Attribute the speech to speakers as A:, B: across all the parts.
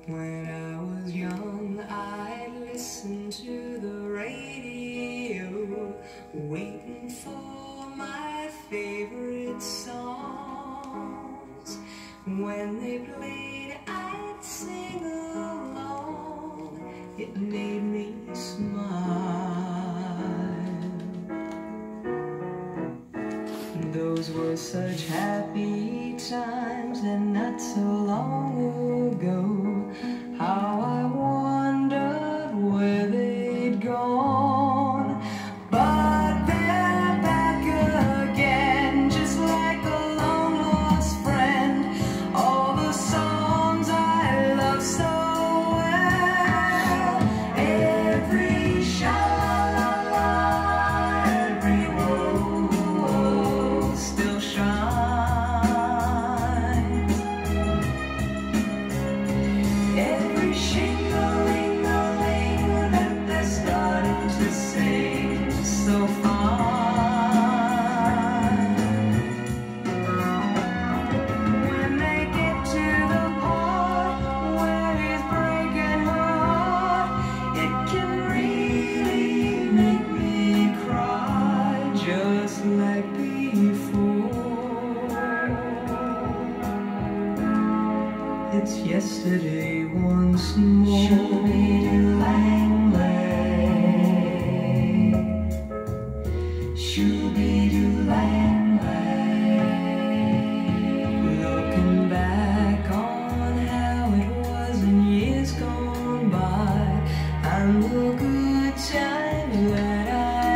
A: When I was young, I'd listen to the radio, waiting for my favorite songs. When they played, I'd sing along. It made me smile. Those were such happy times, and not so long ago. How I wondered where they'd gone. But they're back again, just like a long lost friend. All the songs I love so well, every sha-la-la-la, every whoa-whoa still shines. Every shing-a-ling-a-ling that they're starting to sing so fine. When they get to the part where he's breaking her heart, it can really make me cry, just like before. It's yesterday once more. Shoo-be-doo-lang-lay, shoo-be-doo-lang-lay. Looking back on how it was in years gone by, and the good times that I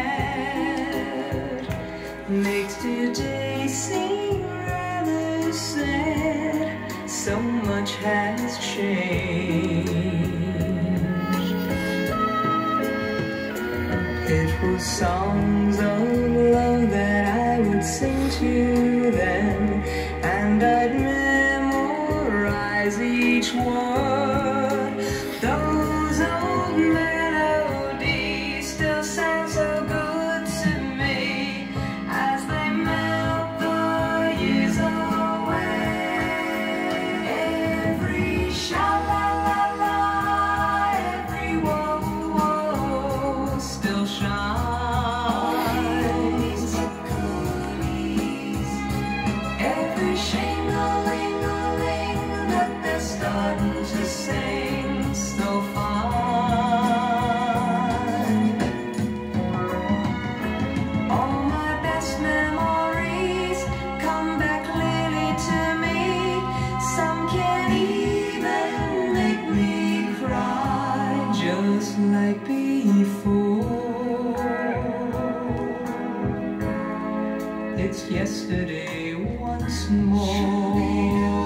A: had, makes today seem rather sad. So much has changed. It was songs of love that I would sing to them, and I'd memorize each word. Those old melodies still sound so good to me as they melt the years away. Every sha-la-la-la, every whoa-whoa still shines. Every shing-a-ling-a-ling that they're starting to sing so fine. All my best memories come back clearly to me. Some can even make me cry, just like before. It's yesterday once more.